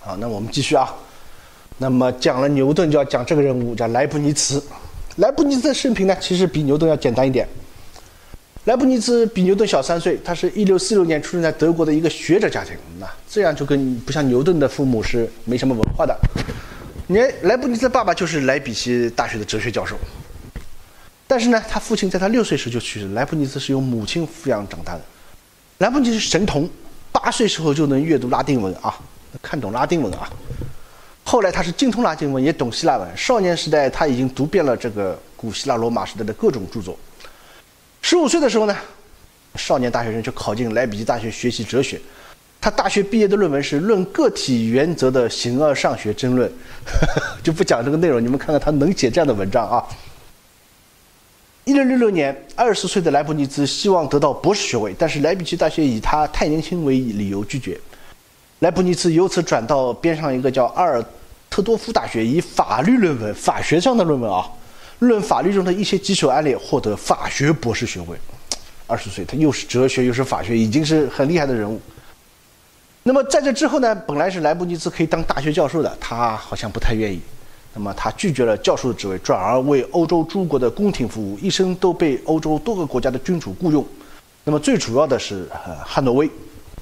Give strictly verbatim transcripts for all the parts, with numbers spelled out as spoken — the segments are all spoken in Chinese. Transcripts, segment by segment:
好，那我们继续啊。那么讲了牛顿，就要讲这个人物，叫莱布尼茨。莱布尼茨的生平呢，其实比牛顿要简单一点。莱布尼茨比牛顿小三岁，他是一六四六年出生在德国的一个学者家庭，那这样就跟不像牛顿的父母是没什么文化的。你莱布尼茨的爸爸就是莱比锡大学的哲学教授，但是呢，他父亲在他六岁时就去世，莱布尼茨是由母亲抚养长大的。莱布尼茨是神童，八岁时候就能阅读拉丁文啊，看懂拉丁文啊。后来他是精通拉丁文，也懂希腊文。少年时代他已经读遍了这个古希腊罗马时代的各种著作。十五岁的时候呢，少年大学生就考进莱比锡大学学习哲学。他大学毕业的论文是《论个体原则的形而上学争论》，就不讲这个内容，你们看看他能写这样的文章啊。一六六六年，二十岁的莱布尼茨希望得到博士学位，但是莱比锡大学以他太年轻为理由拒绝。莱布尼茨由此转到边上一个叫阿尔特多夫大学，以法律论文、法学上的论文啊，论法律中的一些棘手案例，获得法学博士学位。二十岁，他又是哲学又是法学，已经是很厉害的人物。那么在这之后呢，本来是莱布尼茨可以当大学教授的，他好像不太愿意。那么他拒绝了教授的职位，转而为欧洲诸国的宫廷服务，一生都被欧洲多个国家的君主雇佣。那么最主要的是呃汉诺威。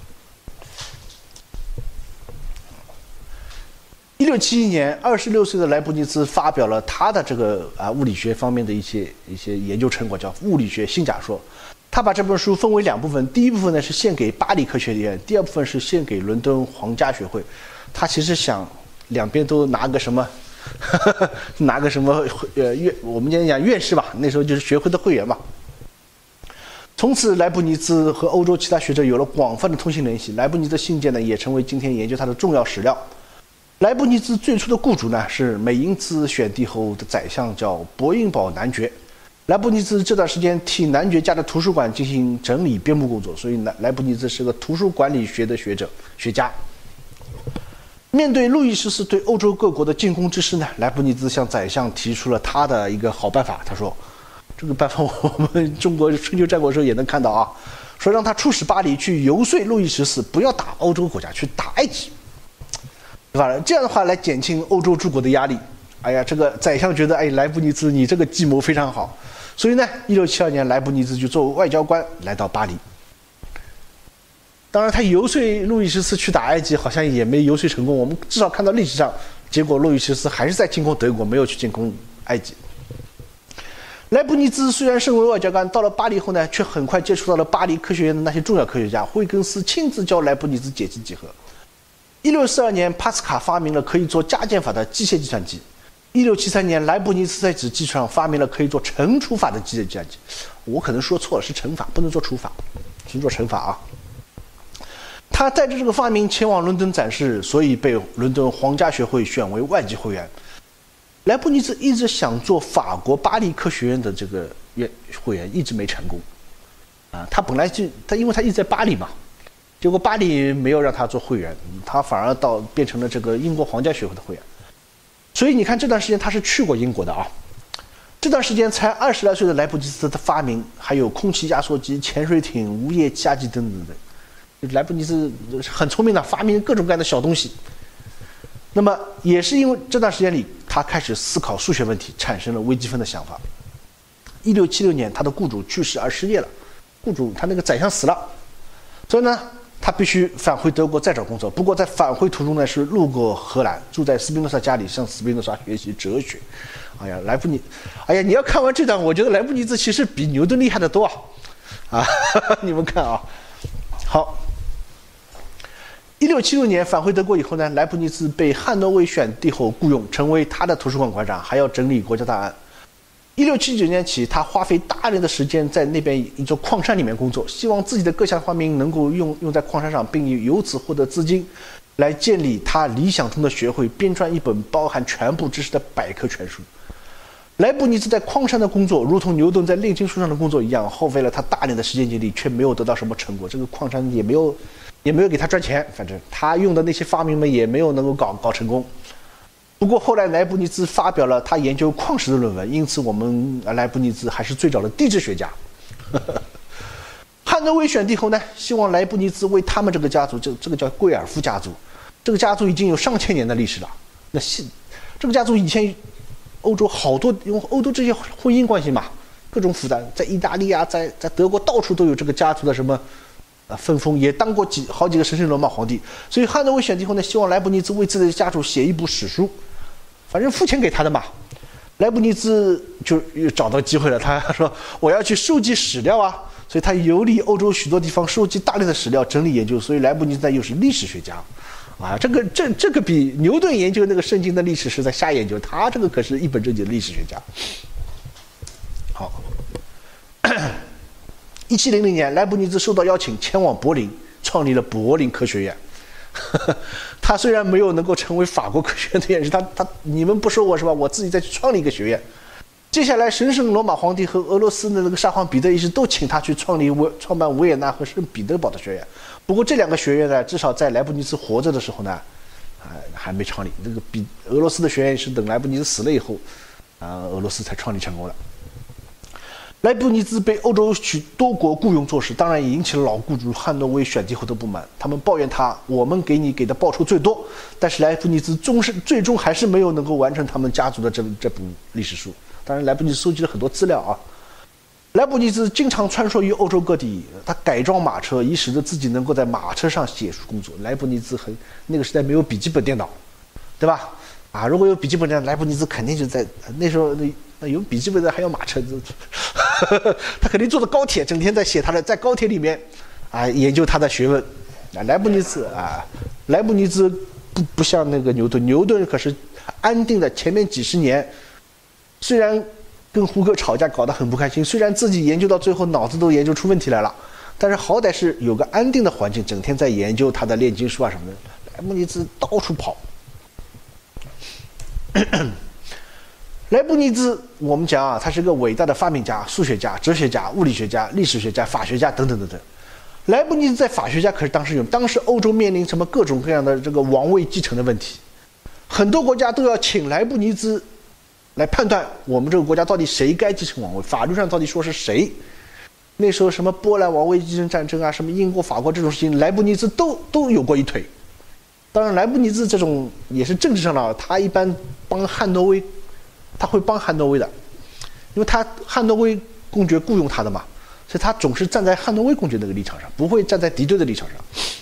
一六七一年，二十六岁的莱布尼茨发表了他的这个啊物理学方面的一些一些研究成果，叫《物理学新假说》。他把这本书分为两部分，第一部分呢是献给巴黎科学院，第二部分是献给伦敦皇家学会。他其实想两边都拿个什么，呵呵拿个什么呃院，我们今天讲院士吧，那时候就是学会的会员嘛。从此，莱布尼茨和欧洲其他学者有了广泛的通信联系。莱布尼茨的信件呢，也成为今天研究他的重要史料。莱布尼茨最初的雇主呢是美因茨选帝后的宰相，叫伯因堡男爵。莱布尼茨这段时间替男爵家的图书馆进行整理编目工作，所以莱莱布尼茨是个图书管理学的学者学家。面对路易十四对欧洲各国的进攻之势呢，莱布尼茨向宰相提出了他的一个好办法。他说，这个办法我们中国春秋战国时候也能看到啊，说让他出使巴黎去游说路易十四不要打欧洲国家，去打埃及。对吧？这样的话来减轻欧洲诸国的压力。哎呀，这个宰相觉得，哎，莱布尼茨你这个计谋非常好，所以呢，一六七二年，莱布尼茨就作为外交官来到巴黎。当然，他游说路易十四去打埃及，好像也没游说成功。我们至少看到历史上，结果路易十四还是在进攻德国，没有去进攻埃及。莱布尼茨虽然身为外交官，到了巴黎后呢，却很快接触到了巴黎科学院的那些重要科学家，惠更斯亲自教莱布尼茨解析几何。一六四二年，帕斯卡发明了可以做加减法的机械计算机。一六七三年，莱布尼茨在此基础上发明了可以做乘除法的机械计算机。我可能说错了，是乘法，不能做除法，只做乘法啊。他带着这个发明前往伦敦展示，所以被伦敦皇家学会选为外籍会员。莱布尼茨一直想做法国巴黎科学院的这个会员，一直没成功。啊，他本来就他因为他一直在巴黎嘛。结果巴黎没有让他做会员，他反而到变成了这个英国皇家学会的会员。所以你看这段时间他是去过英国的啊。这段时间才二十来岁的莱布尼茨的发明，还有空气压缩机、潜水艇、无叶气压机等等等。莱布尼茨很聪明的，发明各种各样的小东西。那么也是因为这段时间里，他开始思考数学问题，产生了微积分的想法。一六七六年，他的雇主去世而失业了，雇主他那个宰相死了，所以呢。他必须返回德国再找工作，不过在返回途中呢，是路过荷兰，住在斯宾诺莎家里，向斯宾诺莎学习哲学。哎呀，莱布尼，哎呀，你要看完这段，我觉得莱布尼茨其实比牛顿厉害得多啊！啊，你们看啊，好。一六七六年返回德国以后呢，莱布尼茨被汉诺威选帝后雇佣，成为他的图书馆馆长，还要整理国家档案。一六七九年起，他花费大量的时间在那边一座矿山里面工作，希望自己的各项发明能够用用在矿山上，并由此获得资金，来建立他理想中的学会，编撰一本包含全部知识的百科全书。莱布尼茨在矿山的工作，如同牛顿在炼金术上的工作一样，耗费了他大量的时间精力，却没有得到什么成果。这个矿山也没有，也没有给他赚钱，反正他用的那些发明们也没有能够搞搞成功。不过后来莱布尼茨发表了他研究矿石的论文，因此我们莱布尼茨还是最早的地质学家。汉诺威选帝后呢，希望莱布尼茨为他们这个家族，这这个叫贵尔夫家族， 这个家族已经有上千年的历史了。那现这个家族以前欧洲好多，因为欧洲这些婚姻关系嘛，各种复杂，在意大利啊，在在德国到处都有这个家族的什么啊分封，也当过几好几个神圣罗马皇帝。所以汉诺威选帝后呢，希望莱布尼兹为自己的家族写一部史书，反正付钱给他的嘛。莱布尼兹就又找到机会了，他说我要去收集史料啊。所以他游历欧洲许多地方，收集大量的史料，整理研究。所以莱布尼兹又是历史学家，啊，这个这这个比牛顿研究那个圣经的历史是在瞎研究，他这个可是一本正经的历史学家。好，一七零零年，莱布尼兹受到邀请前往柏林，创立了柏林科学院。他虽然没有能够成为法国科学院的院士，他他你们不收我是吧？我自己再去创立一个学院。接下来，神圣罗马皇帝和俄罗斯的那个沙皇彼得一世都请他去创立维创办维也纳和圣彼得堡的学院。不过这两个学院呢，至少在莱布尼兹活着的时候呢，啊、呃、还没创立。这个比俄罗斯的学院是等莱布尼兹死了以后，啊、呃、俄罗斯才创立成功的。莱布尼兹被欧洲许多国雇佣做事，当然也引起了老雇主汉诺威选帝后的不满。他们抱怨他，我们给你给的报酬最多，但是莱布尼兹终是最终还是没有能够完成他们家族的这这部历史书。当然，莱布尼兹收集了很多资料啊。莱布尼兹经常穿梭于欧洲各地，他改装马车，以使得自己能够在马车上写书工作。莱布尼兹很那个时代没有笔记本电脑，对吧？啊，如果有笔记本电脑，莱布尼兹肯定就在那时候那那有笔记本的还要马车，他肯定坐着高铁，整天在写他的在高铁里面啊研究他的学问。啊，莱布尼兹啊，莱布尼兹不不像那个牛顿，牛顿可是安定的前面几十年。虽然跟胡歌吵架搞得很不开心，虽然自己研究到最后脑子都研究出问题来了，但是好歹是有个安定的环境，整天在研究他的炼金术啊什么的。莱布尼兹到处跑。莱布尼兹我们讲啊，他是个伟大的发明家、数学家、哲学家、物理学家、历史学家、法学家等等等等。莱布尼兹在法学家可是当时有，当时欧洲面临什么各种各样的这个王位继承的问题，很多国家都要请莱布尼兹来判断我们这个国家到底谁该继承王位，法律上到底说是谁。那时候什么波兰王位继承战争啊，什么英国、法国这种事情，莱布尼兹都都有过一腿。当然，莱布尼兹这种也是政治上的，他一般帮汉诺威，他会帮汉诺威的，因为他汉诺威公爵雇佣他的嘛，所以他总是站在汉诺威公爵那个立场上，不会站在敌对的立场上。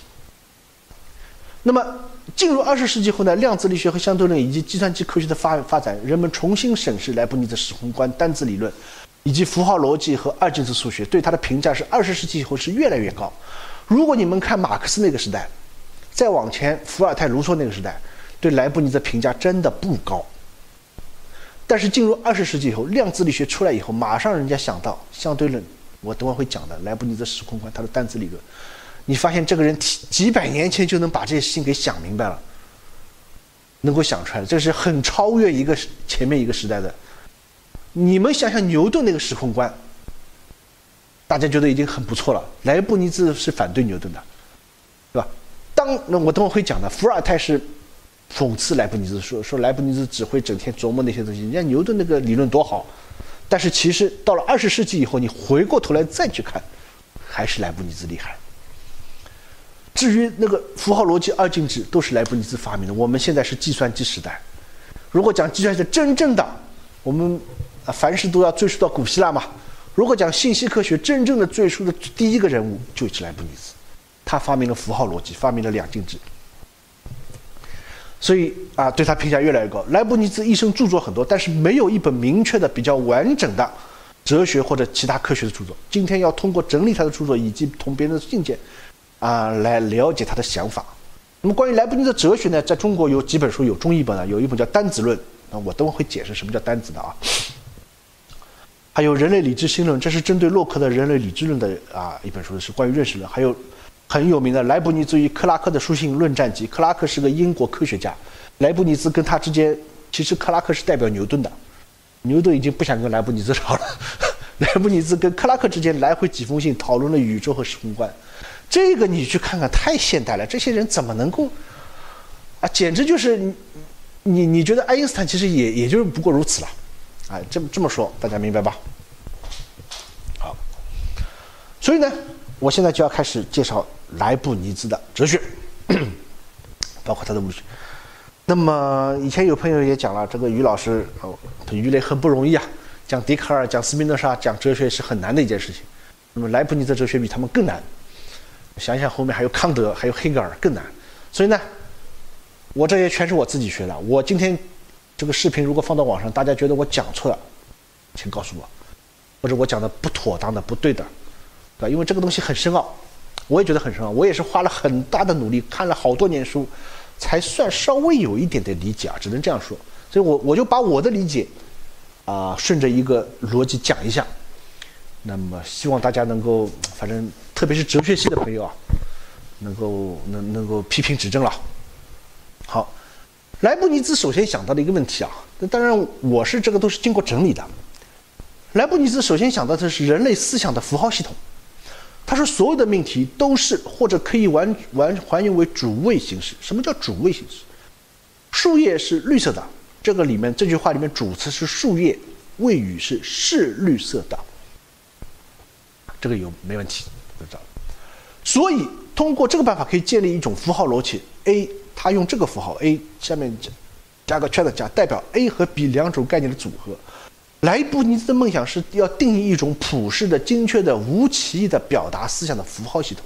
那么进入二十世纪后呢，量子力学和相对论以及计算机科学的发发展，人们重新审视莱布尼兹时空观、单子理论，以及符号逻辑和二进制数学，对他的评价是二十世纪以后是越来越高。如果你们看马克思那个时代，再往前伏尔泰、卢梭那个时代，对莱布尼兹的评价真的不高。但是进入二十世纪以后，量子力学出来以后，马上人家想到相对论，我等会会讲的莱布尼兹时空观，他的单子理论。你发现这个人几百年前就能把这些事情给想明白了，能够想出来，这是很超越一个前面一个时代的。你们想想牛顿那个时空观，大家觉得已经很不错了。莱布尼兹是反对牛顿的，对吧？当那我等会会讲的，伏尔泰是讽刺莱布尼兹，说说莱布尼兹只会整天琢磨那些东西，人家牛顿那个理论多好。但是其实到了二十世纪以后，你回过头来再去看，还是莱布尼兹厉害。至于那个符号逻辑、二进制，都是莱布尼兹发明的。我们现在是计算机时代，如果讲计算机真正的，我们啊凡事都要追溯到古希腊嘛。如果讲信息科学真正的追溯的第一个人物就是莱布尼兹，他发明了符号逻辑，发明了两进制。所以啊，对他评价越来越高。莱布尼兹一生著作很多，但是没有一本明确的、比较完整的哲学或者其他科学的著作。今天要通过整理他的著作以及同别人的信件。啊，来了解他的想法。那么关于莱布尼兹哲学呢，在中国有几本书有中译本的，有一本叫《单子论》，啊，我等会会解释什么叫单子的啊。还有《人类理智新论》，这是针对洛克的人类理智论的啊一本书，是关于认识论。还有很有名的莱布尼兹与克拉克的书信论战集。克拉克是个英国科学家，莱布尼兹跟他之间，其实克拉克是代表牛顿的，牛顿已经不想跟莱布尼兹吵了。莱布尼兹跟克拉克之间来回几封信，讨论了宇宙和时空观。这个你去看看，太现代了。这些人怎么能够啊？简直就是你你你觉得爱因斯坦其实也也就是不过如此了，啊，这么这么说大家明白吧？好，所以呢，我现在就要开始介绍莱布尼兹的哲学。 包括他的物理学。那么以前有朋友也讲了，这个于老师哦，鱼雷很不容易啊，讲笛卡尔、讲斯宾诺莎、讲哲学是很难的一件事情。那么莱布尼兹哲学比他们更难，想想后面还有康德，还有黑格尔更难。所以呢，我这些全是我自己学的。我今天这个视频如果放到网上，大家觉得我讲错了，请告诉我，或者我讲的不妥当的、不对的，对吧？因为这个东西很深奥，我也觉得很深奥。我也是花了很大的努力，看了好多年书，才算稍微有一点点理解啊，只能这样说。所以我我就把我的理解啊、呃，顺着一个逻辑讲一下。那么希望大家能够，反正特别是哲学系的朋友啊，能够能能够批评指正了。好，莱布尼兹首先想到的一个问题啊，那当然我是这个都是经过整理的。莱布尼兹首先想到的是人类思想的符号系统。他说所有的命题都是或者可以完完还原为主谓形式。什么叫主谓形式？树叶是绿色的，这个里面这句话里面主词是树叶，谓语是是绿色的。这个有没问题，就知道了。所以通过这个办法可以建立一种符号逻辑 A， 它用这个符号 A 下面加个圈的加，代表 A 和 B 两种概念的组合。莱布尼兹的梦想是要定义一种普世的、精确的、无歧义的表达思想的符号系统。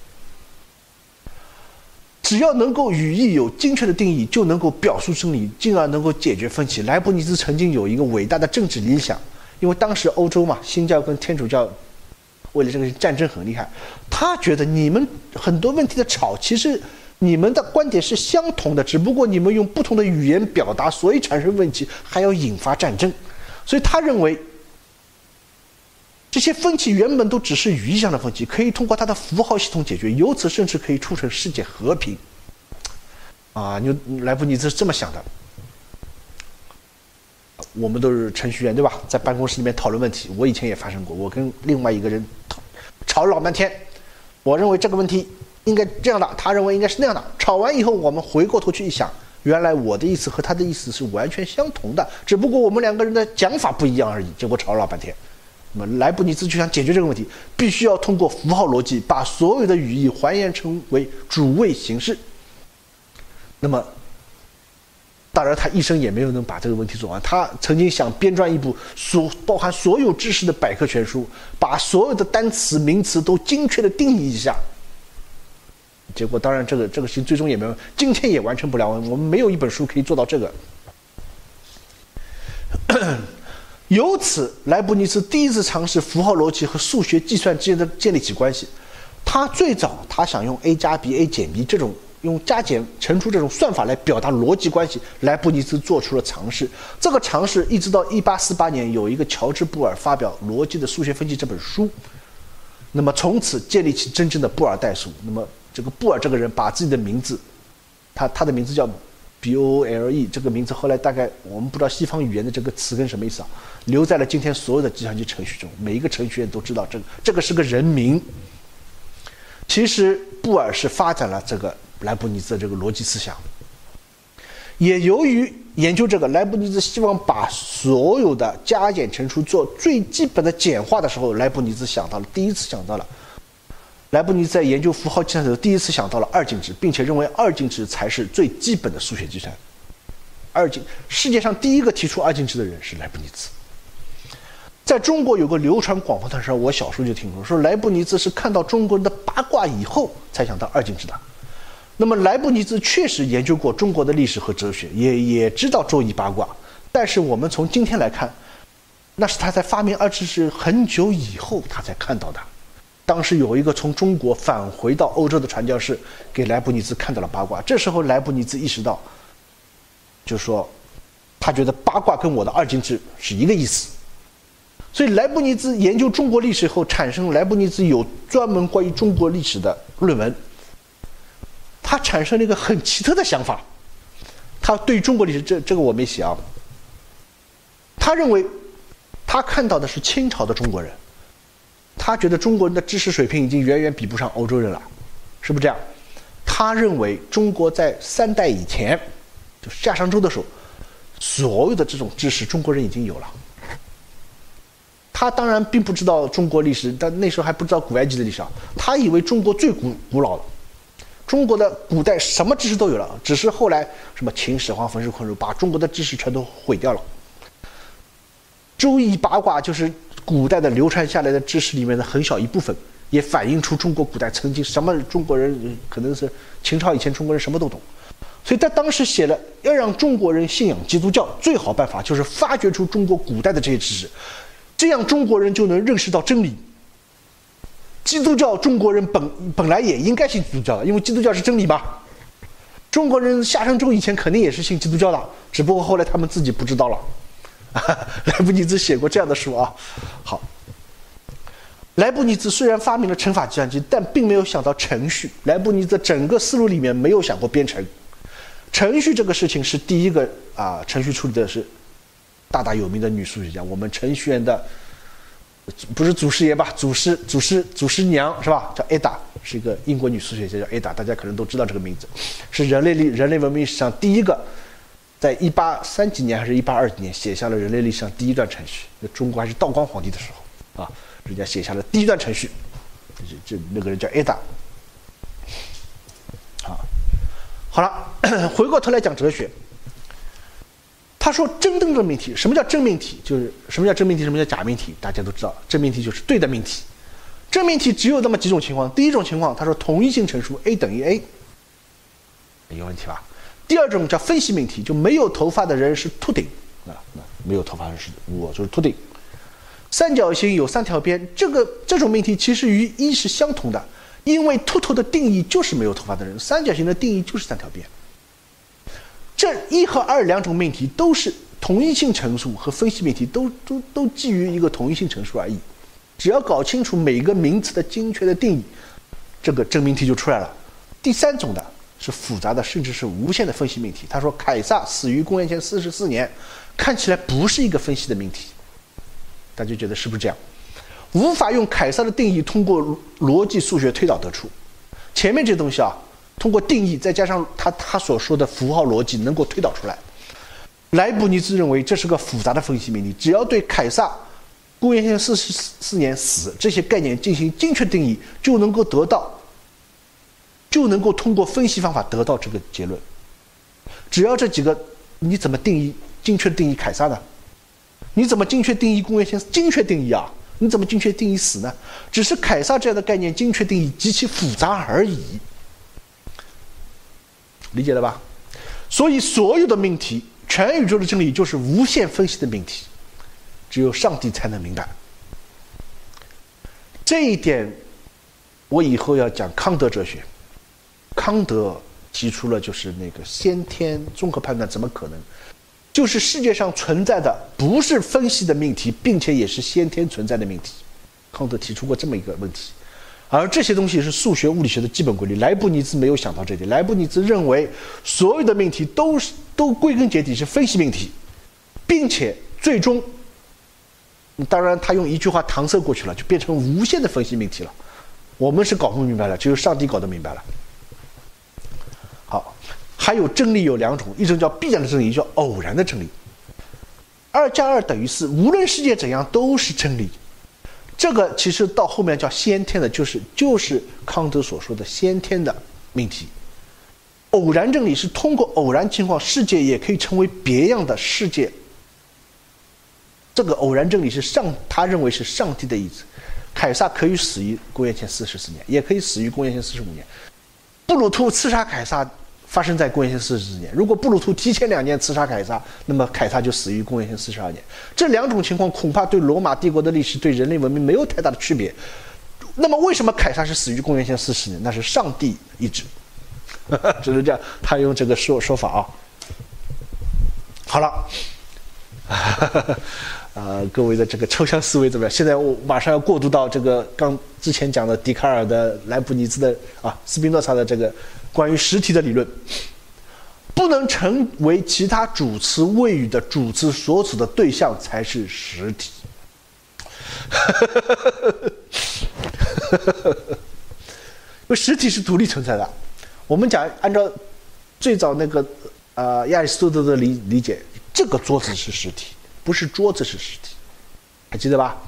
只要能够语义有精确的定义，就能够表述真理，进而能够解决分歧。莱布尼兹曾经有一个伟大的政治理想，因为当时欧洲嘛，新教跟天主教为了这个战争很厉害，他觉得你们很多问题的吵，其实你们的观点是相同的，只不过你们用不同的语言表达，所以产生问题，还要引发战争。所以他认为这些分歧原本都只是语义上的分歧，可以通过他的符号系统解决，由此甚至可以促成世界和平。啊，你莱布尼兹是这么想的。我们都是程序员，对吧？在办公室里面讨论问题，我以前也发生过。我跟另外一个人吵吵了老半天，我认为这个问题应该这样的，他认为应该是那样的。吵完以后，我们回过头去一想，原来我的意思和他的意思是完全相同的，只不过我们两个人的讲法不一样而已。结果吵了老半天。那么莱布尼兹就想解决这个问题，必须要通过符号逻辑把所有的语义还原成为主谓形式。那么当然他一生也没有能把这个问题做完，他曾经想编撰一部所包含所有知识的百科全书，把所有的单词名词都精确的定义一下。结果当然这个这个事情最终也没有，今天也完成不了，我们没有一本书可以做到这个。由此莱布尼兹第一次尝试符号逻辑和数学计算之间的建立起关系。他最早他想用 a 加 b a 减 b 这种用加减乘除这种算法来表达逻辑关系，莱布尼兹做出了尝试。这个尝试一直到一八四八年，有一个乔治布尔发表《逻辑的数学分析》这本书，那么从此建立起真正的布尔代数。那么这个布尔这个人把自己的名字，他他的名字叫 B O O L E， 这个名字后来大概我们不知道西方语言的这个词根什么意思啊，留在了今天所有的计算机程序中，每一个程序员都知道这个这个是个人名。其实布尔是发展了这个莱布尼兹的这个逻辑思想，也由于研究这个，莱布尼兹希望把所有的加减乘除做最基本的简化的时候，莱布尼兹想到了，第一次想到了。莱布尼兹在研究符号计算的时候，第一次想到了二进制，并且认为二进制才是最基本的数学计算。二进，世界上第一个提出二进制的人是莱布尼兹。在中国有个流传广泛的事，我小时候就听说，说莱布尼兹是看到中国人的八卦以后才想到二进制的。那么莱布尼兹确实研究过中国的历史和哲学，也也知道周易八卦，但是我们从今天来看，那是他在发明二进制很久以后他才看到的。当时有一个从中国返回到欧洲的传教士给莱布尼兹看到了八卦，这时候莱布尼兹意识到，就是说他觉得八卦跟我的二进制是一个意思。所以莱布尼兹研究中国历史后，产生莱布尼兹有专门关于中国历史的论文。他产生了一个很奇特的想法，他对中国历史这这个我没写啊。他认为他看到的是清朝的中国人，他觉得中国人的知识水平已经远远比不上欧洲人了，是不是这样？他认为中国在三代以前，就是夏商周的时候，所有的这种知识中国人已经有了。他当然并不知道中国历史，但那时候还不知道古埃及的历史啊。他以为中国最古古老的， 中国的古代什么知识都有了，只是后来什么秦始皇焚书坑儒，把中国的知识全都毁掉了。周易八卦就是古代的流传下来的知识里面的很小一部分，也反映出中国古代曾经什么中国人可能是秦朝以前中国人什么都懂。所以他当时写了，要让中国人信仰基督教，最好办法就是发掘出中国古代的这些知识，这样中国人就能认识到真理。基督教中国人本本来也应该信基督教的，因为基督教是真理嘛。中国人夏商周以前肯定也是信基督教的，只不过后来他们自己不知道了。莱布尼兹写过这样的书啊。好，莱布尼兹虽然发明了乘法计算机，但并没有想到程序。莱布尼兹整个思路里面没有想过编程。程序这个事情是第一个啊，程序处理的是大大有名的女数学家，我们程序员的不是祖师爷吧，祖师祖师祖师娘是吧？叫 Ada， 是一个英国女数学家叫 Ada， 大家可能都知道这个名字，是人类历人类文明史上第一个，在一八三几年还是一八二几年写下了人类历史上第一段程序。中国还是道光皇帝的时候啊，人家写下了第一段程序，这这那个人叫 Ada。啊，好了，回过头来讲哲学。他说真正的命题，什么叫真命题？就是什么叫真命题，什么叫假命题？大家都知道，真命题就是对的命题。真命题只有那么几种情况。第一种情况，他说同一性陈述 A 等于 A， 有问题吧？第二种叫分析命题，就没有头发的人是秃顶啊，没有头发的人是我就是秃顶。三角形有三条边，这个这种命题其实与一是相同的，因为秃头的定义就是没有头发的人，三角形的定义就是三条边。这一和二两种命题都是同一性陈述和分析命题都都都基于一个同一性陈述而已。只要搞清楚每个名词的精确的定义，这个真命题就出来了。第三种的是复杂的，甚至是无限的分析命题。他说凯撒死于公元前四十四年，看起来不是一个分析的命题，大家觉得是不是这样？无法用凯撒的定义通过逻辑数学推导得出。前面这东西啊，通过定义再加上他他所说的符号逻辑能够推导出来。莱布尼兹认为这是个复杂的分析命题，只要对凯撒公元前四十四年死这些概念进行精确定义，就能够得到就能够通过分析方法得到这个结论。只要这几个，你怎么定义精确定义凯撒呢？你怎么精确定义公元前精确定义啊？你怎么精确定义死呢？只是凯撒这样的概念精确定义极其复杂而已。理解了吧？所以所有的命题，全宇宙的真理就是无限分析的命题，只有上帝才能明白。这一点我以后要讲康德哲学。康德提出了就是那个先天综合判断怎么可能，就是世界上存在的不是分析的命题，并且也是先天存在的命题。康德提出过这么一个问题，而这些东西是数学物理学的基本规律。莱布尼兹没有想到这点，莱布尼兹认为所有的命题都是都归根结底是分析命题，并且最终当然他用一句话搪塞过去了，就变成无限的分析命题了。我们是搞不明白了，只有上帝搞得明白了。好，还有真理有两种，一种叫必然的真理，一种叫偶然的真理。二加二等于四，无论世界怎样都是真理。这个其实到后面叫先天的，就是就是康德所说的先天的命题。偶然真理是通过偶然情况，世界也可以成为别样的世界。这个偶然真理是上，他认为是上帝的意志。凯撒可以死于公元前四十四年，也可以死于公元前四十五年。布鲁图刺杀凯撒发生在公元前四十四年，如果布鲁图提前两年刺杀凯撒，那么凯撒就死于公元前四十二年。这两种情况恐怕对罗马帝国的历史、对人类文明没有太大的区别。那么为什么凯撒是死于公元前四十年？那是上帝意志，只是这样，他用这个说说法啊。好了。呃，各位的这个抽象思维怎么样？现在我马上要过渡到这个刚之前讲的笛卡尔的、莱布尼兹的啊、斯宾诺萨的这个关于实体的理论，不能成为其他主词谓语的主词所指的对象才是实体。因为实体是独立存在的。我们讲按照最早那个呃亚里士多德的理理解，这个桌子是实体。不是桌子是实体，还记得吧？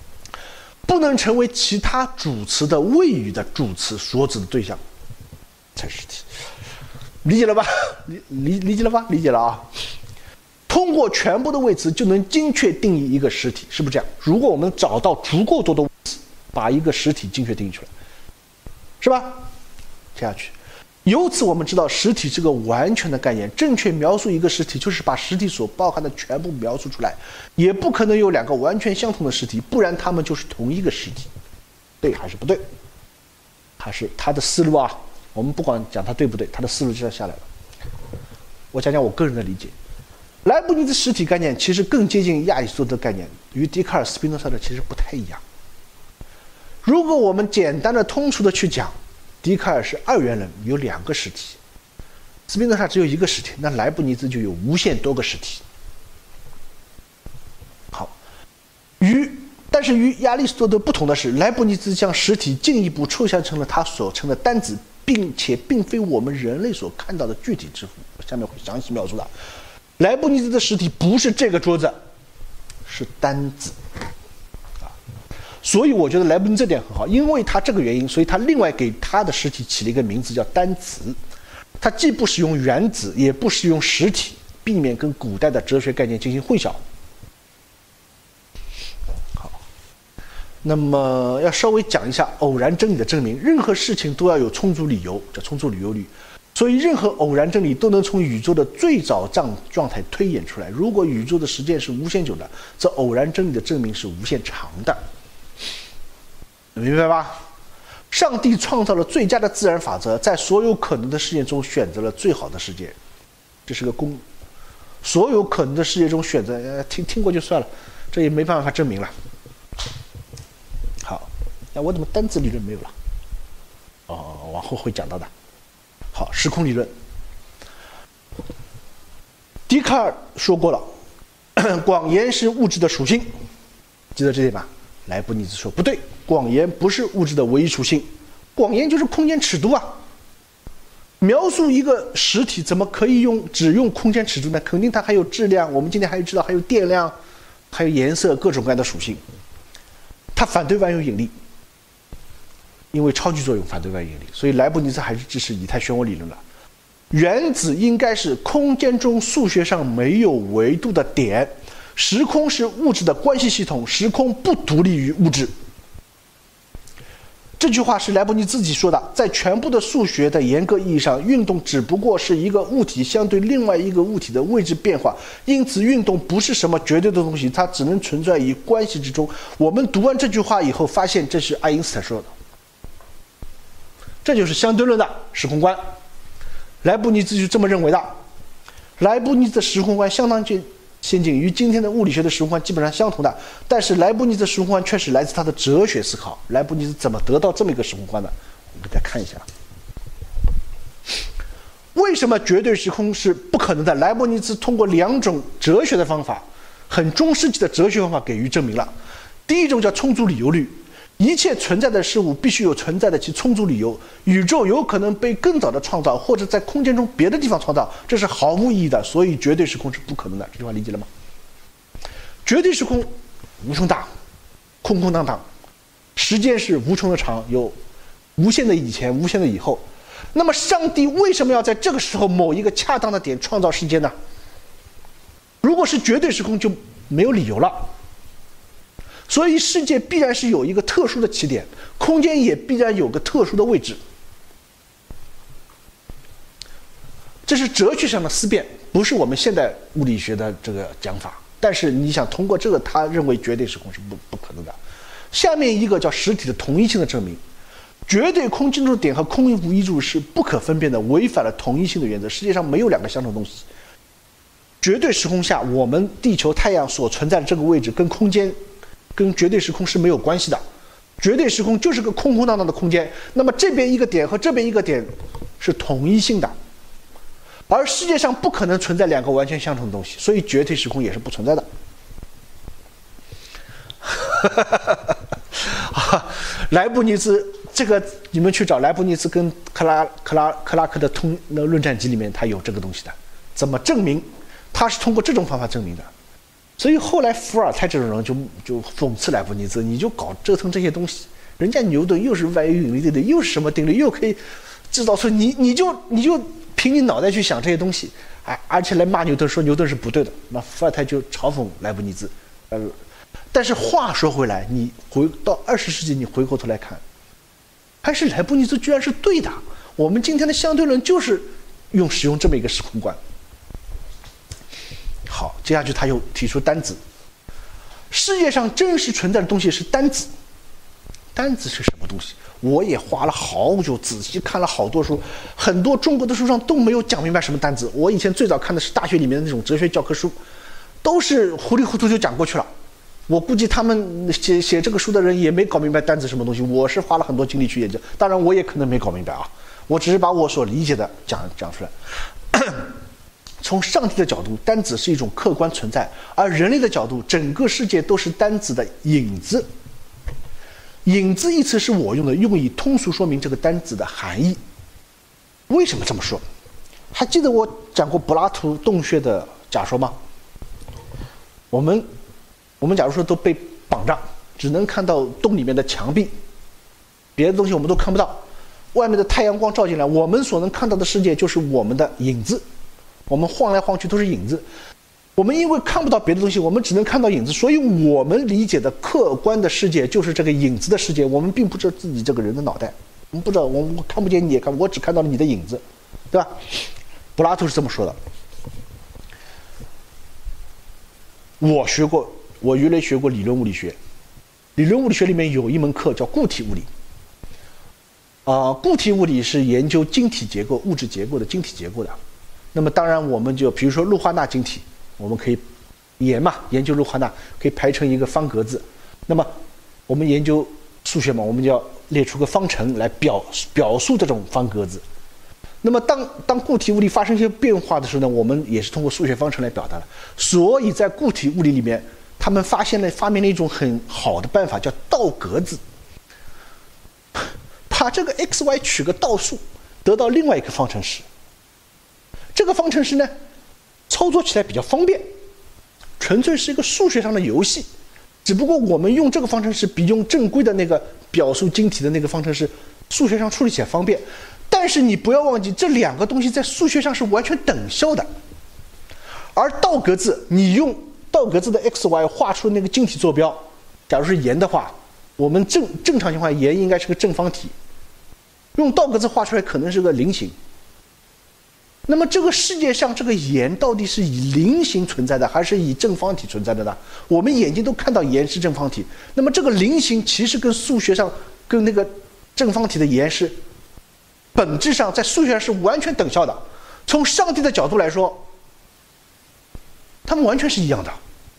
不能成为其他主词的谓语的主词所指的对象。 才实体。理解了吧？理理理解了吧？理解了啊。通过全部的位词就能精确定义一个实体，是不是这样？如果我们找到足够多的位词，把一个实体精确定义出来，是吧？接下去，由此我们知道实体是个完全的概念，正确描述一个实体就是把实体所包含的全部描述出来，也不可能有两个完全相同的实体，不然它们就是同一个实体。对还是不对？还是他的思路啊？我们不管讲他对不对，他的思路就要下来了。我讲讲我个人的理解。莱布尼兹实体概念其实更接近亚里士多德概念，与笛卡尔、斯宾诺莎的其实不太一样。如果我们简单的、通俗的去讲，笛卡尔是二元人，有两个实体；斯宾诺莎只有一个实体，那莱布尼兹就有无限多个实体。好，与但是与亚里士多德不同的是，莱布尼兹将实体进一步抽象成了他所称的单子，并且并非我们人类所看到的具体之符。下面会详细描述的。莱布尼兹的实体不是这个桌子，是单子啊。所以我觉得莱布尼兹这点很好，因为他这个原因，所以他另外给他的实体起了一个名字叫单子。他既不使用原子，也不使用实体，避免跟古代的哲学概念进行混淆。好，那么要稍微讲一下偶然真理的证明。任何事情都要有充足理由，叫充足理由律。所以任何偶然真理都能从宇宙的最早状状态推演出来。如果宇宙的时间是无限久的，则偶然真理的证明是无限长的。明白吧？上帝创造了最佳的自然法则，在所有可能的事件中选择了最好的世界，这是个公。所有可能的世界中选择，呃，听听过就算了，这也没办法证明了。好，那我怎么单子理论没有了？哦，往后会讲到的。好，时空理论。笛卡尔说过了，广延是物质的属性，记得这点吧？莱布尼兹说不对，广延不是物质的唯一属性，广延就是空间尺度啊。描述一个实体怎么可以用只用空间尺度呢？肯定它还有质量，我们今天还知道还有电量，还有颜色，各种各样的属性。他反对万有引力。因为超距作用反对万有引力，所以莱布尼兹还是支持以太漩涡理论了。原子应该是空间中数学上没有维度的点，时空是物质的关系系统，时空不独立于物质。这句话是莱布尼兹自己说的，在全部的数学的严格意义上，运动只不过是一个物体相对另外一个物体的位置变化，因此运动不是什么绝对的东西，它只能存在于关系之中。我们读完这句话以后，发现这是爱因斯坦说的。这就是相对论的时空观，莱布尼兹就这么认为的。莱布尼兹的时空观相当先进，与今天的物理学的时空观基本上相同的，但是莱布尼兹的时空观确实来自他的哲学思考。莱布尼兹怎么得到这么一个时空观的？我们给大家看一下，为什么绝对时空是不可能的？莱布尼兹通过两种哲学的方法，很中世纪的哲学方法给予证明了。第一种叫充足理由律。一切存在的事物必须有存在的其充足理由，宇宙有可能被更早的创造，或者在空间中别的地方创造，这是毫无意义的，所以绝对时空是不可能的。这句话理解了吗？绝对时空无穷大，空空荡荡，时间是无穷的长，有无限的以前，无限的以后。那么上帝为什么要在这个时候某一个恰当的点创造世界呢？如果是绝对时空就没有理由了。所以世界必然是有一个特殊的起点，空间也必然有个特殊的位置。这是哲学上的思辨，不是我们现代物理学的这个讲法。但是你想通过这个，他认为绝对时空是不不可能的。下面一个叫实体的同一性的证明，绝对空间中的点和空无一物是不可分辨的，违反了同一性的原则。世界上没有两个相同东西。绝对时空下，我们地球、太阳所存在的这个位置跟空间。跟绝对时空是没有关系的，绝对时空就是个空空荡荡的空间。那么这边一个点和这边一个点是同一性的，而世界上不可能存在两个完全相同的东西，所以绝对时空也是不存在的。莱布尼兹这个你们去找莱布尼兹跟克拉克拉克拉克的通那论战集里面，他有这个东西的。怎么证明？他是通过这种方法证明的。所以后来伏尔泰这种人就就讽刺莱布尼兹，你就搞折腾这些东西，人家牛顿又是万有引力定律，又是什么定律，又可以制造出你你就你就凭你脑袋去想这些东西，哎，而且来骂牛顿说牛顿是不对的，那伏尔泰就嘲讽莱布尼兹，呃，但是话说回来，你回到二十世纪，你回过头来看，还是莱布尼兹居然是对的。我们今天的相对论就是用使用这么一个时空观。好，接下去他又提出单子，世界上真实存在的东西是单子。单子是什么东西？我也花了好久仔细看了好多书，很多中国的书上都没有讲明白什么单子。我以前最早看的是大学里面的那种哲学教科书，都是糊里糊涂就讲过去了。我估计他们写写这个书的人也没搞明白单子什么东西。我是花了很多精力去研究，当然我也可能没搞明白啊。我只是把我所理解的讲讲出来。从上帝的角度，单子是一种客观存在，而人类的角度，整个世界都是单子的影子。影子一词是我用的，用以通俗说明这个单子的含义。为什么这么说？还记得我讲过柏拉图洞穴的假说吗？我们我们假如说都被绑上，只能看到洞里面的墙壁，别的东西我们都看不到。外面的太阳光照进来，我们所能看到的世界就是我们的影子。我们晃来晃去都是影子。我们因为看不到别的东西，我们只能看到影子，所以我们理解的客观的世界就是这个影子的世界。我们并不知道自己这个人的脑袋，我们不知道，我我看不见你也看，我只看到了你的影子，对吧？柏拉图是这么说的。我学过，我原来学过理论物理学，理论物理学里面有一门课叫固体物理。啊、呃，固体物理是研究晶体结构、物质结构的晶体结构的。那么当然，我们就比如说氯化钠晶体。我们可以盐嘛，研究氯化钠可以排成一个方格子。那么我们研究数学嘛，我们就要列出个方程来表表述这种方格子。那么当当固体物理发生一些变化的时候呢，我们也是通过数学方程来表达的。所以在固体物理里面，他们发现了发明了一种很好的办法，叫倒格子，把这个 x y 取个倒数，得到另外一个方程式。这个方程式呢，操作起来比较方便，纯粹是一个数学上的游戏，只不过我们用这个方程式比用正规的那个表述晶体的那个方程式，数学上处理起来方便。但是你不要忘记，这两个东西在数学上是完全等效的。而倒格子，你用倒格子的 x y 画出那个晶体坐标，假如是盐的话，我们正正常情况下盐应该是个正方体，用倒格子画出来可能是个菱形。那么这个世界上这个盐到底是以菱形存在的，还是以正方体存在的呢？我们眼睛都看到盐是正方体，那么这个菱形其实跟数学上跟那个正方体的盐是本质上在数学上是完全等效的。从上帝的角度来说，它们完全是一样的。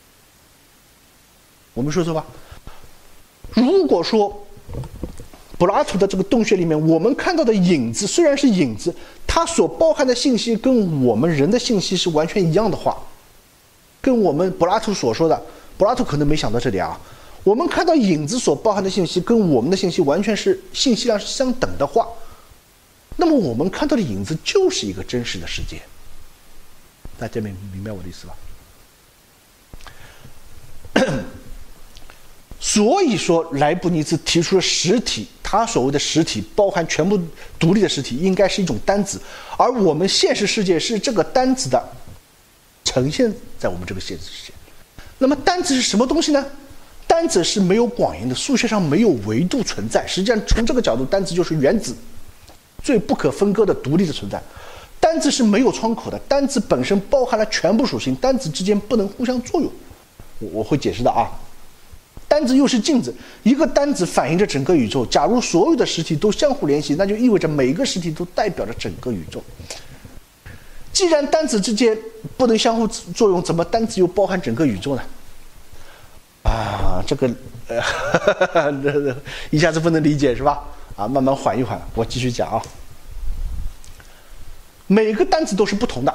我们说说吧，如果说柏拉图的这个洞穴里面，我们看到的影子虽然是影子，它所包含的信息跟我们人的信息是完全一样的话，跟我们柏拉图所说的，柏拉图可能没想到这里啊，我们看到影子所包含的信息跟我们的信息完全是信息量是相等的话，那么我们看到的影子就是一个真实的世界。大家明明白我的意思吧？所以说莱布尼兹提出了实体，他所谓的实体包含全部独立的实体，应该是一种单子，而我们现实世界是这个单子的呈现在我们这个现实世界。那么单子是什么东西呢？单子是没有广义的，数学上没有维度存在。实际上从这个角度，单子就是原子，最不可分割的独立的存在。单子是没有窗口的，单子本身包含了全部属性，单子之间不能互相作用。我我会解释的啊。单子又是镜子，一个单子反映着整个宇宙。假如所有的实体都相互联系，那就意味着每个实体都代表着整个宇宙。既然单子之间不能相互作用，怎么单子又包含整个宇宙呢？啊，这个呃，一下子不能理解是吧？啊，慢慢缓一缓，我继续讲啊。每个单子都是不同的。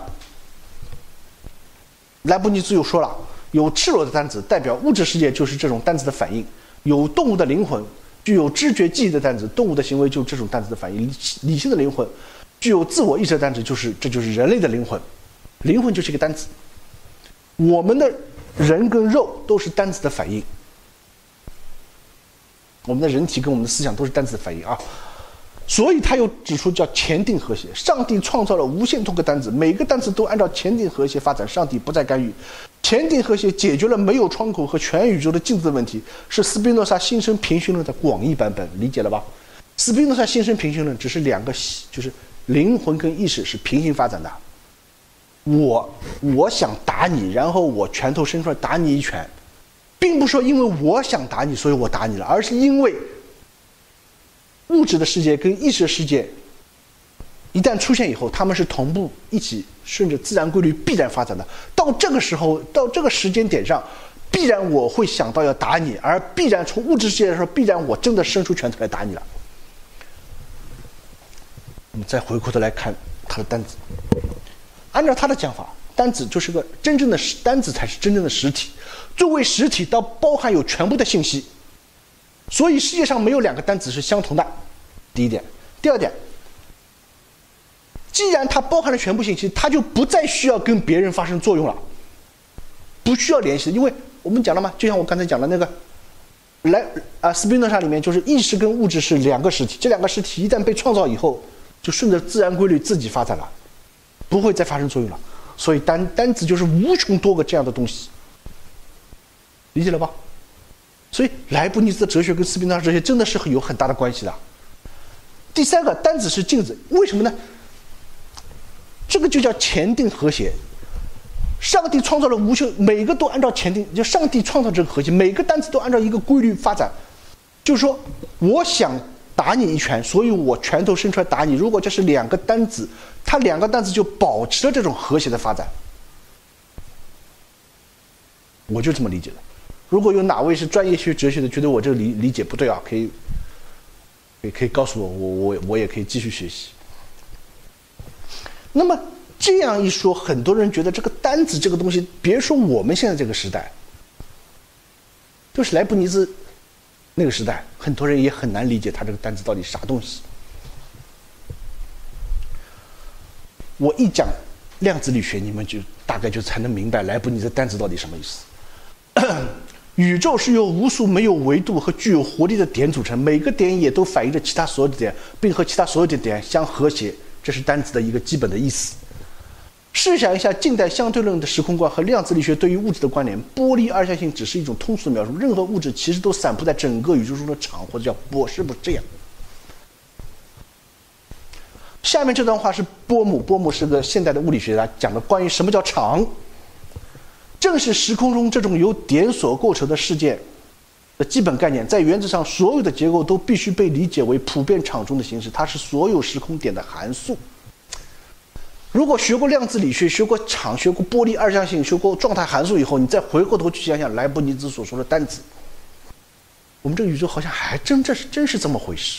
莱布尼兹又说了，有赤裸的单子代表物质世界就是这种单子的反应，有动物的灵魂具有知觉记忆的单子，动物的行为就是这种单子的反应，理性的灵魂具有自我意识的单子就是这就是人类的灵魂，灵魂就是一个单子，我们的人跟肉都是单子的反应，我们的人体跟我们的思想都是单子的反应啊。 所以他又指出叫前定和谐，上帝创造了无限多个单子，每个单子都按照前定和谐发展，上帝不再干预。前定和谐解决了没有窗口和全宇宙的镜子的问题，是斯宾诺莎新生平行论的广义版本，理解了吧？斯宾诺莎新生平行论只是两个，就是灵魂跟意识是平行发展的。我我想打你，然后我拳头伸出来打你一拳，并不是说因为我想打你所以我打你了，而是因为物质的世界跟意识的世界一旦出现以后，他们是同步一起顺着自然规律必然发展的。到这个时候，到这个时间点上，必然我会想到要打你，而必然从物质世界来说，必然我真的伸出拳头来打你了。我们再回过头来看他的单子，按照他的讲法，单子就是个真正的单子才是真正的实体。作为实体，它包含有全部的信息，所以世界上没有两个单子是相同的。第一点，第二点，既然它包含了全部信息，它就不再需要跟别人发生作用了，不需要联系，因为我们讲了嘛，就像我刚才讲的那个，来啊，斯宾诺莎里面就是意识跟物质是两个实体，这两个实体一旦被创造以后，就顺着自然规律自己发展了，不会再发生作用了。所以单单子就是无穷多个这样的东西，理解了吧？所以莱布尼兹的哲学跟斯宾诺莎哲学真的是有很大的关系的。第三个，单子是镜子，为什么呢？这个就叫前定和谐。上帝创造了无穷，每个都按照前定，就上帝创造这个和谐，每个单子都按照一个规律发展。就是说，我想打你一拳，所以我拳头伸出来打你。如果这是两个单子，它两个单子就保持了这种和谐的发展。我就这么理解的。如果有哪位是专业学哲学的，觉得我这个理理解不对啊，可以，可以可以告诉我，我我我也可以继续学习。那么这样一说，很多人觉得这个单子这个东西，别说我们现在这个时代，就是莱布尼兹那个时代，很多人也很难理解他这个单子到底啥东西。我一讲量子力学，你们就大概就才能明白莱布尼兹单子到底什么意思。宇宙是由无数没有维度和具有活力的点组成，每个点也都反映着其他所有的点，并和其他所有的点相和谐，这是单子的一个基本的意思。试想一下近代相对论的时空观和量子力学对于物质的关联，波粒二象性只是一种通俗的描述，任何物质其实都散布在整个宇宙中的场，或者叫波，是不是这样？下面这段话是波姆，波姆是个现代的物理学家，讲的关于什么叫场。正是时空中这种由点所构成的事件的基本概念，在原则上所有的结构都必须被理解为普遍场中的形式，它是所有时空点的函数。如果学过量子力学，学过场，学过波粒二象性，学过状态函数以后，你再回过头去想想莱布尼兹所说的单子，我们这个宇宙好像还真这是真是这么回事。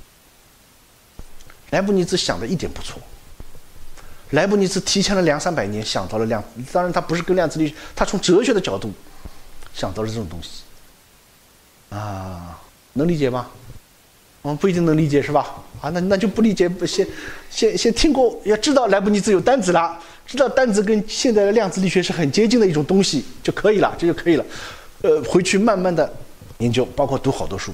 莱布尼兹想的一点不错，莱布尼兹提前了两三百年想到了量，当然他不是跟量子力学，他从哲学的角度想到了这种东西，啊，能理解吗？我们不一定能理解，是吧？啊，那那就不理解，先先先听过，要知道莱布尼兹有单子了，知道单子跟现在的量子力学是很接近的一种东西就可以了，这就可以了。呃，回去慢慢的研究，包括读好多书。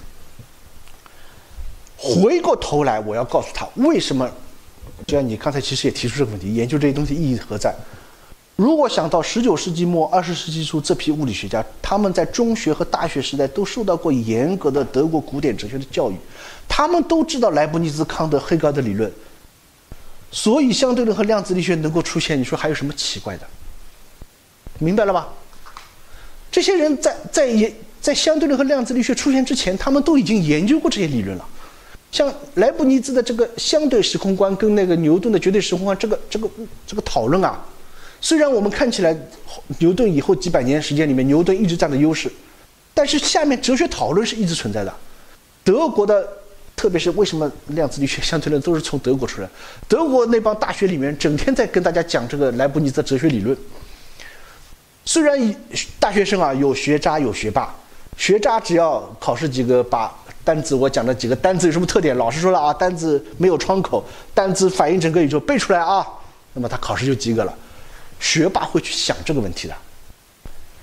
回过头来，我要告诉他为什么。就像你刚才其实也提出这个问题，研究这些东西意义何在？如果想到十九世纪末二十世纪初这批物理学家，他们在中学和大学时代都受到过严格的德国古典哲学的教育，他们都知道莱布尼兹、康德、黑格尔的理论，所以相对论和量子力学能够出现，你说还有什么奇怪的？明白了吧？这些人在在也在相对论和量子力学出现之前，他们都已经研究过这些理论了。像莱布尼兹的这个相对时空观跟那个牛顿的绝对时空观，这个这个这个讨论啊，虽然我们看起来牛顿以后几百年时间里面，牛顿一直占的优势，但是下面哲学讨论是一直存在的。德国的，特别是为什么量子力学、相对论都是从德国出来，德国那帮大学里面整天在跟大家讲这个莱布尼兹的哲学理论。虽然大学生啊有学渣有学霸，学渣只要考试及格，把单子我讲的几个单子有什么特点，老师说了啊，单子没有窗口，单子反映整个宇宙，背出来啊，那么他考试就及格了。学霸会去想这个问题的。当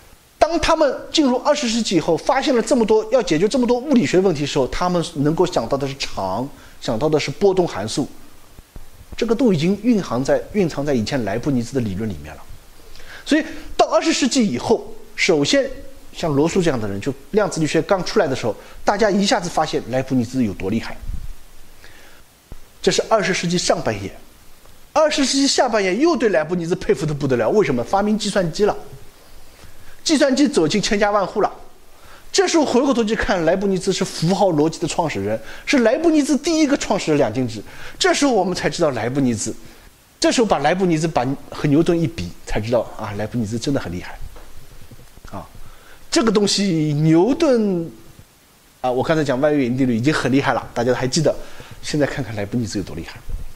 当他们进入二十世纪以后，发现了这么多要解决这么多物理学问题的时候，他们能够想到的是场，想到的是波动函数，这个都已经蕴含在蕴藏在以前莱布尼兹的理论里面了。所以到二十世纪以后，首先像罗素这样的人，就量子力学刚出来的时候，大家一下子发现莱布尼兹有多厉害。这是二十世纪上半叶，二十世纪下半叶又对莱布尼兹佩服的不得了。为什么？发明计算机了，计算机走进千家万户了。这时候回过头去看，莱布尼兹是符号逻辑的创始人，是莱布尼兹第一个创始了两进制。这时候我们才知道莱布尼兹，这时候把莱布尼兹把和牛顿一比，才知道啊，莱布尼兹真的很厉害。啊，这个东西牛顿啊，我刚才讲万有引力定律已经很厉害了，大家还记得。现在看看莱布尼兹有多厉害。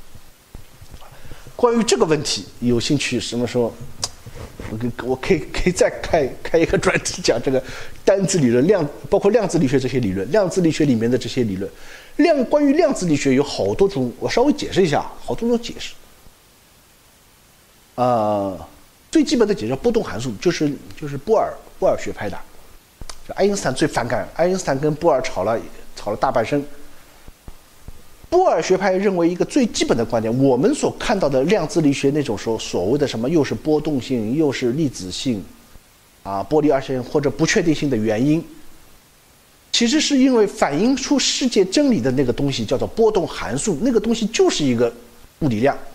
关于这个问题，有兴趣什么时候，我跟我可以可以再开开一个专题讲这个单子理论、量，包括量子力学这些理论，量子力学里面的这些理论。量关于量子力学有好多种，我稍微解释一下，好多种解释。呃，最基本的解释波动函数就是就是波尔波尔学派的，爱因斯坦最反感，爱因斯坦跟波尔吵了吵了大半生。波尔学派认为一个最基本的观点，我们所看到的量子力学那种说所谓的什么又是波动性又是粒子性啊波粒二象性或者不确定性的原因，其实是因为反映出世界真理的那个东西叫做波动函数，那个东西就是一个物理量，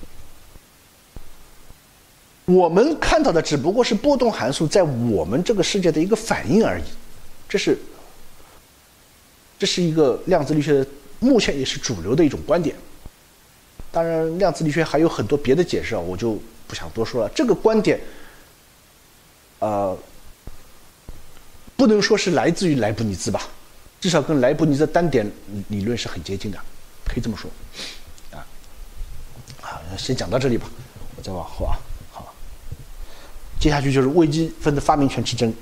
我们看到的只不过是波动函数在我们这个世界的一个反应而已。这是这是一个量子力学的目前也是主流的一种观点。当然量子力学还有很多别的解释啊，我就不想多说了。这个观点呃不能说是来自于莱布尼兹吧，至少跟莱布尼兹单点理论是很接近的，可以这么说啊。好，先讲到这里吧，我再往后啊。好，接下去就是微积分的发明权之争。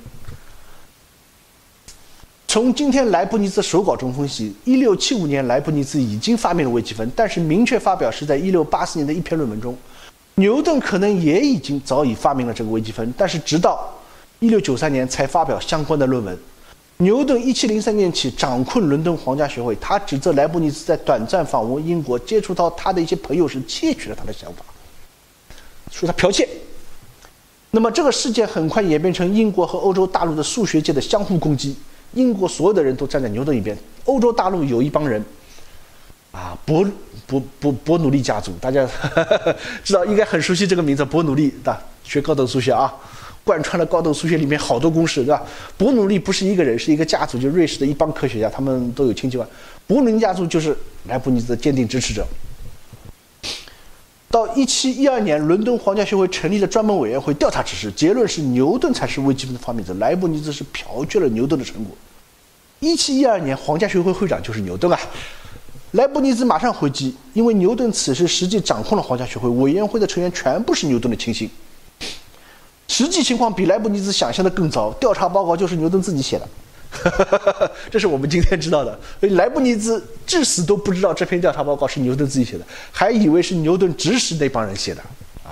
从今天莱布尼兹手稿中分析，一六七五年莱布尼兹已经发明了微积分，但是明确发表是在一六八四年的一篇论文中。牛顿可能也已经早已发明了这个微积分，但是直到一六九三年才发表相关的论文。牛顿一七零三年起掌控伦敦皇家学会，他指责莱布尼兹在短暂访问英国接触到他的一些朋友时窃取了他的想法，说他剽窃。那么这个事件很快演变成英国和欧洲大陆的数学界的相互攻击。英国所有的人都站在牛顿一边，欧洲大陆有一帮人啊，伯伯伯伯努利家族，大家呵呵知道应该很熟悉这个名字，伯努利的学高等数学啊，贯穿了高等数学里面好多公式，对吧？伯努利不是一个人，是一个家族，就瑞士的一帮科学家，他们都有亲戚关。伯努利家族就是莱布尼兹的坚定支持者。到一七一二年，伦敦皇家学会成立了专门委员会调查此事，结论是牛顿才是微积分的发明者，莱布尼兹是剽窃了牛顿的成果。一七一二年，皇家学会会长就是牛顿啊。莱布尼兹马上回击，因为牛顿此时实际掌控了皇家学会，委员会的成员全部是牛顿的亲信。实际情况比莱布尼兹想象的更糟，调查报告就是牛顿自己写的。这是我们今天知道的。所以莱布尼兹至死都不知道这篇调查报告是牛顿自己写的，还以为是牛顿指使那帮人写的啊。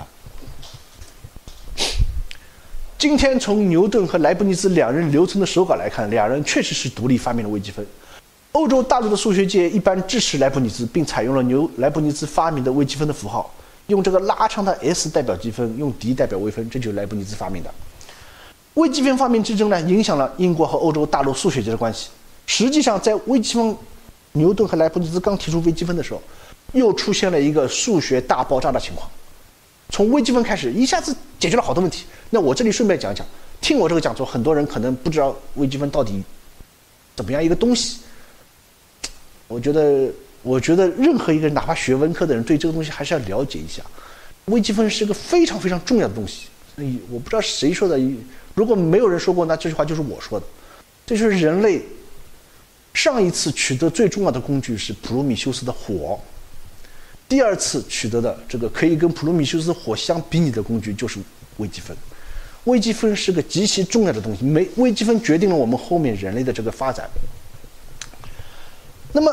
今天从牛顿和莱布尼兹两人留存的手稿来看，两人确实是独立发明了微积分。欧洲大陆的数学界一般支持莱布尼兹，并采用了牛莱布尼兹发明的微积分的符号，用这个拉长的 S 代表积分，用 D 代表微分，这就是莱布尼兹发明的。微积分发明之争呢，影响了英国和欧洲大陆数学界的关系。实际上，在微积分，牛顿和莱布尼兹刚提出微积分的时候，又出现了一个数学大爆炸的情况。从微积分开始，一下子解决了好多问题。那我这里顺便讲讲，听我这个讲座，很多人可能不知道微积分到底怎么样一个东西。我觉得，我觉得任何一个人，哪怕学文科的人，对这个东西还是要了解一下。微积分是个非常非常重要的东西。我不知道谁说的。如果没有人说过，那这句话就是我说的。这就是人类上一次取得最重要的工具是普罗米修斯的火，第二次取得的这个可以跟普罗米修斯火相比拟的工具就是微积分。微积分是个极其重要的东西，没微积分决定了我们后面人类的这个发展。那么，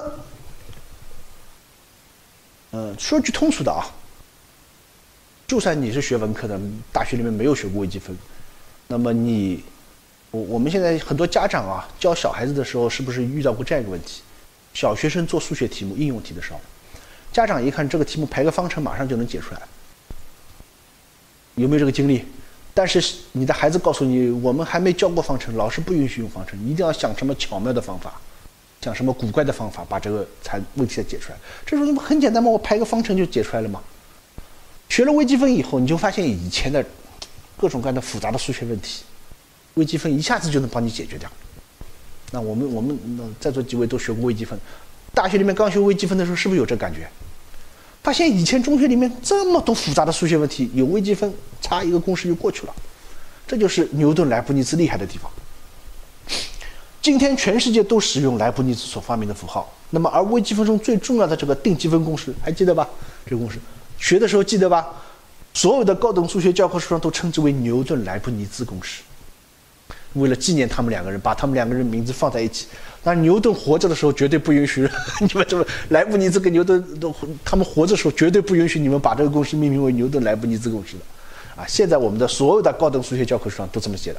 呃，说句通俗的啊，就算你是学文科的，大学里面没有学过微积分。那么你我我们现在很多家长啊，教小孩子的时候，是不是遇到过这样一个问题？小学生做数学题目、应用题的时候，家长一看这个题目排个方程，马上就能解出来，有没有这个经历？但是你的孩子告诉你，我们还没教过方程，老师不允许用方程，一定要想什么巧妙的方法，想什么古怪的方法，把这个才问题才解出来。这时候很简单嘛，我排个方程就解出来了嘛。学了微积分以后，你就发现以前的各种各样的复杂的数学问题，微积分一下子就能帮你解决掉。那我们我们在座几位都学过微积分，大学里面刚学微积分的时候，是不是有这感觉？发现以前中学里面这么多复杂的数学问题，有微积分，差一个公式就过去了。这就是牛顿、莱布尼兹厉害的地方。今天全世界都使用莱布尼兹所发明的符号，那么而微积分中最重要的这个定积分公式，还记得吧？这个公式学的时候记得吧？所有的高等数学教科书上都称之为牛顿莱布尼兹公式。为了纪念他们两个人，把他们两个人名字放在一起。那牛顿活着的时候绝对不允许你们这么莱布尼兹跟牛顿都他们活着的时候绝对不允许你们把这个公式命名为牛顿莱布尼兹公式的啊！现在我们的所有的高等数学教科书上都这么写的。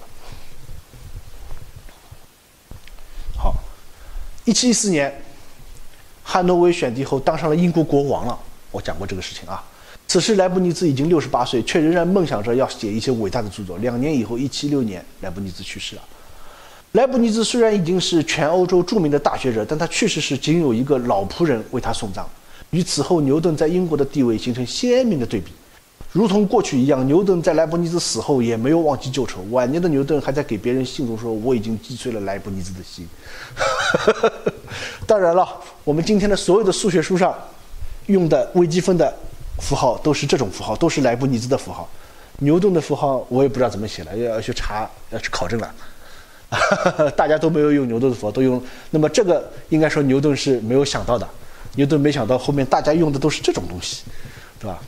好，一七一四年，汉诺威选帝后当上了英国国王了。我讲过这个事情啊。此时莱布尼兹已经六十八岁，却仍然梦想着要写一些伟大的著作。两年以后，一七六年，莱布尼兹去世了。莱布尼兹虽然已经是全欧洲著名的大学者，但他去世时仅有一个老仆人为他送葬，与此后牛顿在英国的地位形成鲜明的对比。如同过去一样，牛顿在莱布尼兹死后也没有忘记旧仇，晚年的牛顿还在给别人信中说：“我已经击碎了莱布尼兹的心。”当然了，我们今天的所有的数学书上用的微积分的符号都是这种符号，都是莱布尼兹的符号。牛顿的符号我也不知道怎么写了，要去查，要去考证了。大家都没有用牛顿的符号，都用。那么这个应该说牛顿是没有想到的，牛顿没想到后面大家用的都是这种东西，对吧？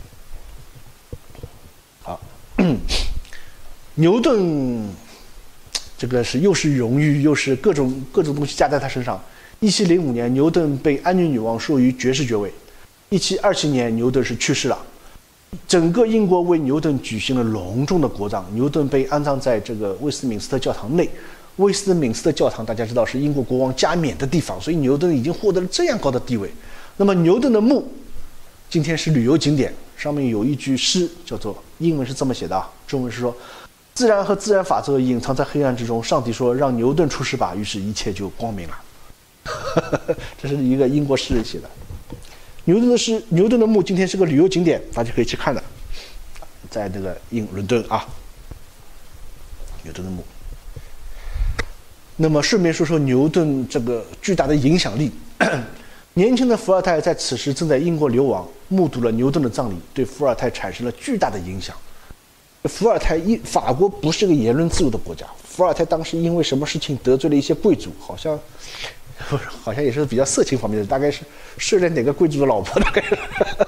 好，牛顿这个是又是荣誉又是各种各种东西加在他身上。一七零五年，牛顿被安妮女王授予爵士爵位。一七二七年，牛顿是去世了。整个英国为牛顿举行了隆重的国葬，牛顿被安葬在这个威斯敏斯特教堂内。威斯敏斯特教堂大家知道是英国国王加冕的地方，所以牛顿已经获得了这样高的地位。那么牛顿的墓今天是旅游景点，上面有一句诗叫做，英文是这么写的啊，中文是说：自然和自然法则隐藏在黑暗之中，上帝说让牛顿出世吧，于是一切就光明了。这是一个英国诗人写的。牛顿的诗，牛顿的墓今天是个旅游景点，大家可以去看的，在那个英伦敦啊，牛顿的墓。那么顺便说说牛顿这个巨大的影响力。年轻的伏尔泰在此时正在英国流亡，目睹了牛顿的葬礼，对伏尔泰产生了巨大的影响。伏尔泰一法国不是个言论自由的国家，伏尔泰当时因为什么事情得罪了一些贵族，好像好像也是比较色情方面的，大概是睡了哪个贵族的老婆，大概是。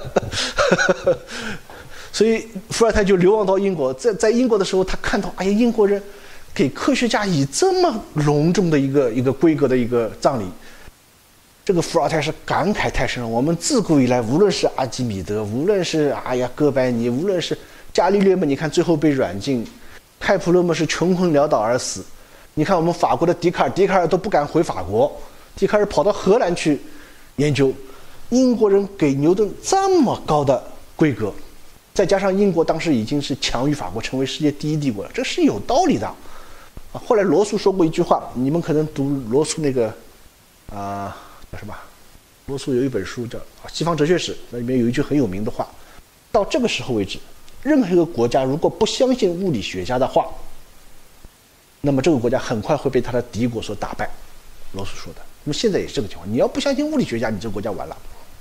所以伏尔泰就流亡到英国，在在英国的时候，他看到，哎呀，英国人给科学家以这么隆重的一个一个规格的一个葬礼，这个伏尔泰是感慨太深了。我们自古以来，无论是阿基米德，无论是哎呀哥白尼，无论是伽利略嘛，你看最后被软禁，开普勒嘛是穷困潦倒而死。你看我们法国的笛卡尔，笛卡尔都不敢回法国，笛卡尔跑到荷兰去研究。英国人给牛顿这么高的规格，再加上英国当时已经是强于法国，成为世界第一帝国了，这是有道理的。啊，后来罗素说过一句话，你们可能读罗素那个啊、呃、叫什么？罗素有一本书叫《西方哲学史》，那里面有一句很有名的话：到这个时候为止，任何一个国家如果不相信物理学家的话，那么这个国家很快会被他的敌国所打败。罗素说的。那么现在也是这个情况，你要不相信物理学家，你这个国家完了。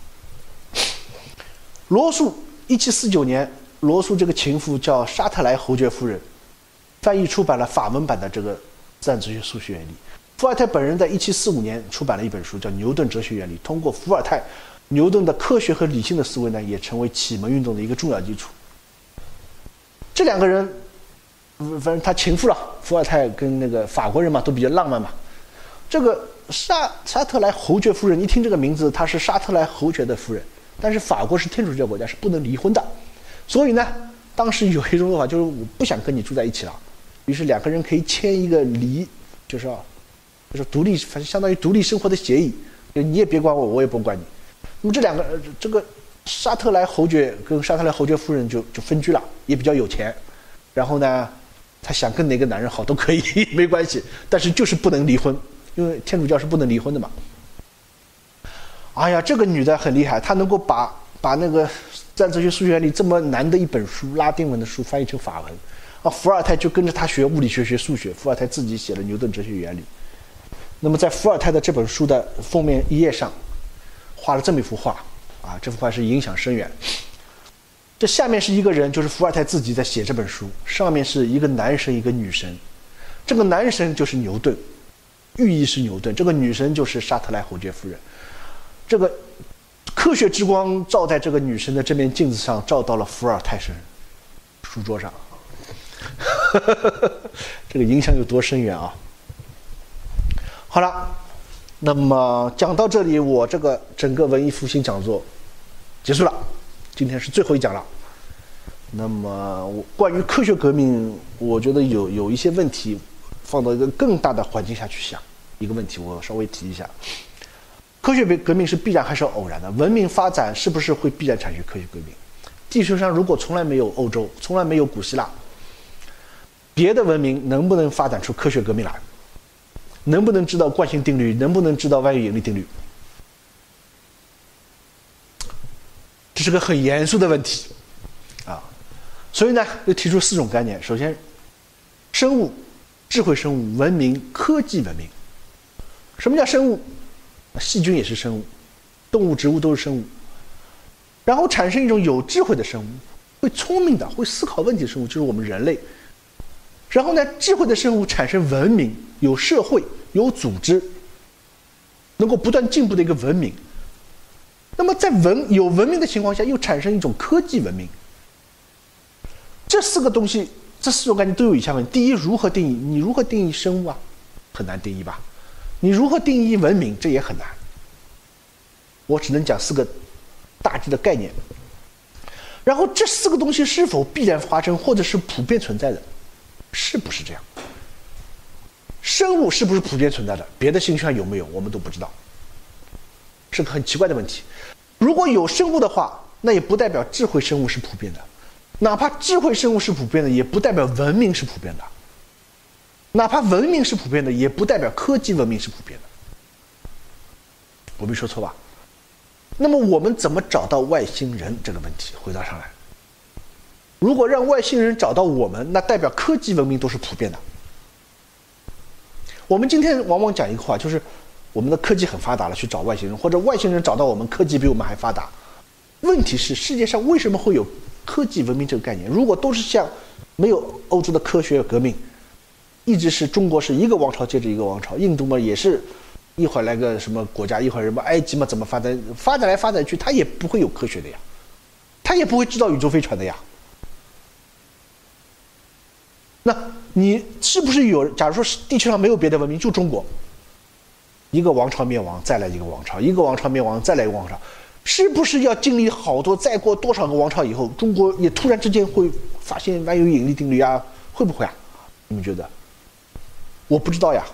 罗素一七四九年，罗素这个情妇叫沙特莱侯爵夫人，翻译出版了法文版的这个自然哲学数学原理。伏尔泰本人在一七四五年出版了一本书叫《牛顿哲学原理》，通过伏尔泰，牛顿的科学和理性的思维呢，也成为启蒙运动的一个重要基础。这两个人，反正他情妇了，伏尔泰跟那个法国人嘛，都比较浪漫嘛。这个沙沙特莱侯爵夫人，一听这个名字，她是沙特莱侯爵的夫人，但是法国是天主教国家，是不能离婚的。所以呢，当时有一种说法就是我不想跟你住在一起了， 于是两个人可以签一个离，就是啊，就是独立，反正相当于独立生活的协议，你也别管我，我也不管你。那么这两个，这个沙特莱侯爵跟沙特莱侯爵夫人就就分居了，也比较有钱。然后呢，他想跟哪个男人好都可以，没关系，但是就是不能离婚，因为天主教是不能离婚的嘛。哎呀，这个女的很厉害，她能够把把那个在哲学数学原理这么难的一本书，拉丁文的书翻译成法文。啊，伏尔泰就跟着他学物理学、学数学。伏尔泰自己写了《牛顿哲学原理》。那么在伏尔泰的这本书的封面一页上，画了这么一幅画，啊，这幅画是影响深远。这下面是一个人，就是伏尔泰自己在写这本书，上面是一个男神，一个女神。这个男神就是牛顿，寓意是牛顿；这个女神就是沙特莱侯爵夫人。这个科学之光照在这个女神的这面镜子上，照到了伏尔泰身书桌上。这个影响有多深远啊！好了，那么讲到这里，我这个整个文艺复兴讲座结束了，今天是最后一讲了。那么我关于科学革命，我觉得有有一些问题，放到一个更大的环境下去想，一个问题我稍微提一下：科学革命是必然还是偶然的？文明发展是不是会必然产生科学革命？地球上如果从来没有欧洲，从来没有古希腊，别的文明能不能发展出科学革命来？能不能知道惯性定律？能不能知道万有引力定律？这是个很严肃的问题啊！所以呢，就提出四种概念。首先，生物、智慧生物、文明、科技文明。什么叫生物？细菌也是生物，动物、植物都是生物。然后产生一种有智慧的生物，会聪明的、会思考问题的生物，就是我们人类。然后呢，智慧的生物产生文明，有社会，有组织，能够不断进步的一个文明。那么在文有文明的情况下，又产生一种科技文明。这四个东西，这四种概念都有以下问题：第一，如何定义？你如何定义生物啊？很难定义吧？你如何定义文明？这也很难。我只能讲四个大致的概念。然后这四个东西是否必然发生，或者是普遍存在的？是不是这样？生物是不是普遍存在的？别的星球上有没有，我们都不知道，是个很奇怪的问题。如果有生物的话，那也不代表智慧生物是普遍的；哪怕智慧生物是普遍的，也不代表文明是普遍的；哪怕文明是普遍的，也不代表科技文明是普遍的。我没说错吧？那么我们怎么找到外星人这个问题？回答上来。如果让外星人找到我们，那代表科技文明都是普遍的。我们今天往往讲一个话，就是我们的科技很发达了，去找外星人，或者外星人找到我们，科技比我们还发达。问题是，世界上为什么会有科技文明这个概念？如果都是像没有欧洲的科学革命，一直是中国是一个王朝接着一个王朝，印度嘛也是一会儿来个什么国家，一会儿什么埃及嘛怎么发展，发展来发展去，它也不会有科学的呀，它也不会制造宇宙飞船的呀。那你是不是有？假如说是地球上没有别的文明，就中国，一个王朝灭亡，再来一个王朝，一个王朝灭亡，再来一个王朝，是不是要经历好多？再过多少个王朝以后，中国也突然之间会发现万有引力定律啊？会不会啊？你们觉得？我不知道呀。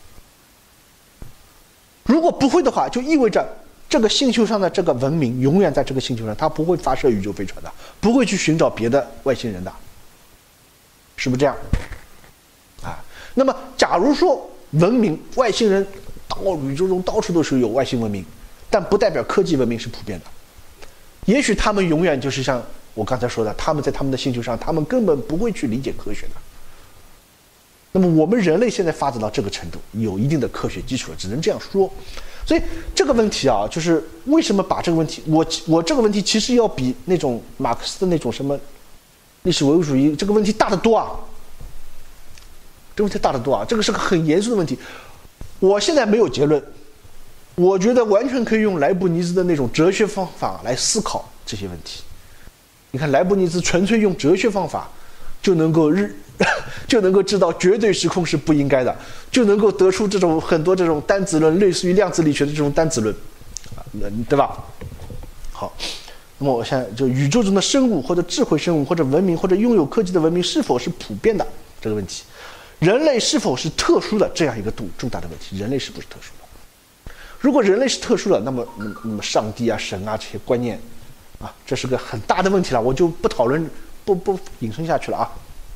如果不会的话，就意味着这个星球上的这个文明永远在这个星球上，它不会发射宇宙飞船的，不会去寻找别的外星人的。是不是这样？啊，那么假如说文明外星人到宇宙中到处都是有外星文明，但不代表科技文明是普遍的。也许他们永远就是像我刚才说的，他们在他们的星球上，他们根本不会去理解科学的。那么我们人类现在发展到这个程度，有一定的科学基础了，只能这样说。所以这个问题啊，就是为什么把这个问题，我我这个问题其实要比那种马克思的那种什么历史唯物主义这个问题大得多啊！这个问题大得多啊！这个是个很严肃的问题。我现在没有结论，我觉得完全可以用莱布尼兹的那种哲学方法来思考这些问题。你看莱布尼兹纯粹用哲学方法就能够日就能够知道绝对时空是不应该的，就能够得出这种很多这种单子论，类似于量子力学的这种单子论，对吧？好。那么我现在就宇宙中的生物或者智慧生物或者文明或者拥有科技的文明是否是普遍的？ 这个问题。人类是否是特殊的这样一个重重大的问题？人类是不是特殊的？如果人类是特殊的，那么那么上帝啊、神啊这些观念啊，这是个很大的问题了，我就不讨论，不不引申下去了啊。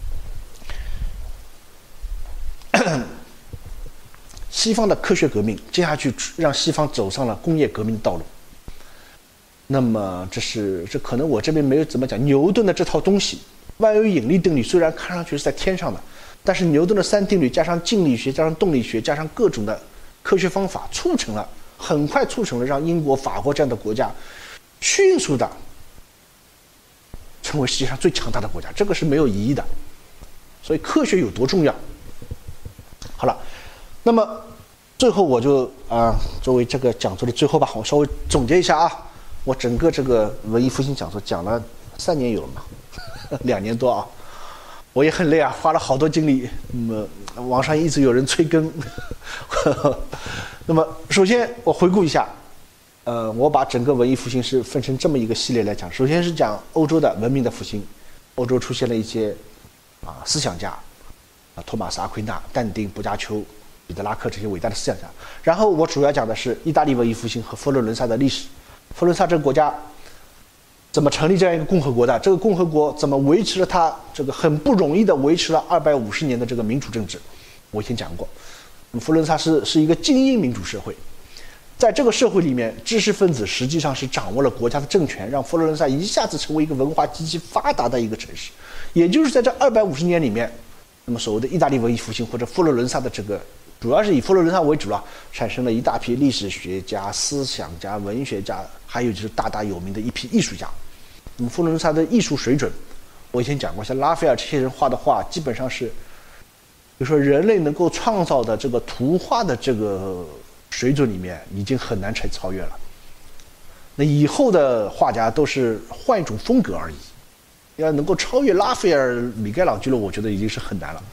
西方的科学革命接下去让西方走上了工业革命的道路。那么这是这可能我这边没有怎么讲牛顿的这套东西，万有引力定律虽然看上去是在天上的，但是牛顿的三定律加上静力学加上动力学加上各种的科学方法，促成了很快促成了让英国、法国这样的国家迅速的成为世界上最强大的国家，这个是没有疑义的。所以科学有多重要？好了，那么最后我就啊、呃，作为这个讲座的最后吧，我稍微总结一下啊。我整个这个文艺复兴讲座讲了三年有了嘛，两年多啊，我也很累啊，花了好多精力。那么网上一直有人催更。那么首先我回顾一下，呃，我把整个文艺复兴是分成这么一个系列来讲。首先是讲欧洲的文明的复兴，欧洲出现了一些啊思想家，啊托马斯阿奎那、但丁、柏加丘、彼得拉克这些伟大的思想家。然后我主要讲的是意大利文艺复兴和佛罗伦萨的历史。佛罗伦萨这个国家怎么成立这样一个共和国的？这个共和国怎么维持了它这个很不容易的维持了二百五十年的这个民主政治？我以前讲过，佛罗伦萨是是一个精英民主社会，在这个社会里面，知识分子实际上是掌握了国家的政权，让佛罗伦萨一下子成为一个文化极其发达的一个城市。也就是在这二百五十年里面，那么所谓的意大利文艺复兴或者佛罗伦萨的这个。主要是以佛罗伦萨为主了，产生了一大批历史学家、思想家、文学家，还有就是大大有名的一批艺术家。那么佛罗伦萨的艺术水准，我以前讲过，像拉斐尔这些人画的画，基本上是，比如说人类能够创造的这个图画的这个水准里面，已经很难成超越了。那以后的画家都是换一种风格而已，要能够超越拉斐尔、米开朗基罗，我觉得已经是很难了。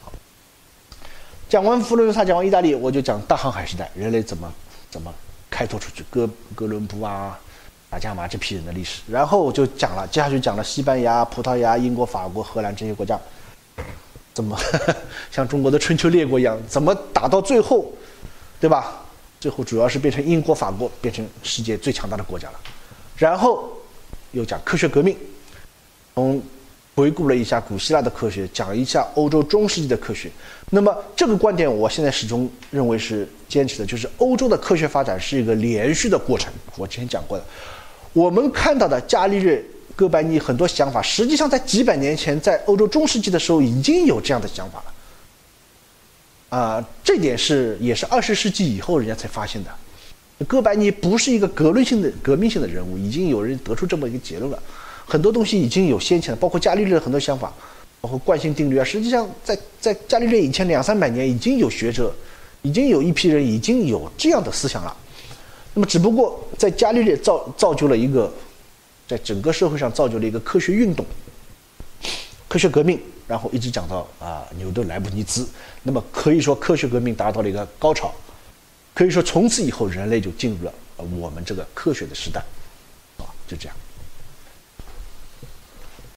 讲完佛罗伦萨，讲完意大利，我就讲大航海时代，人类怎么怎么开拓出去，哥哥伦布啊、达伽马这批人的历史。然后我就讲了，接下去讲了西班牙、葡萄牙、英国、法国、荷兰这些国家，怎么呵呵像中国的春秋列国一样，怎么打到最后，对吧？最后主要是变成英国、法国变成世界最强大的国家了。然后又讲科学革命，从回顾了一下古希腊的科学，讲一下欧洲中世纪的科学。那么这个观点，我现在始终认为是坚持的，就是欧洲的科学发展是一个连续的过程。我之前讲过的，我们看到的伽利略、哥白尼很多想法，实际上在几百年前，在欧洲中世纪的时候已经有这样的想法了。啊、呃，这点是也是二十世纪以后人家才发现的。哥白尼不是一个革命性的革命性的人物，已经有人得出这么一个结论了。很多东西已经有先前的，包括伽利略的很多想法，包括惯性定律啊。实际上在，在在伽利略以前两三百年，已经有学者，已经有一批人已经有这样的思想了。那么，只不过在伽利略造造就了一个，在整个社会上造就了一个科学运动、科学革命，然后一直讲到啊牛顿、莱布尼兹。那么可以说，科学革命达到了一个高潮，可以说从此以后，人类就进入了我们这个科学的时代，啊，就这样。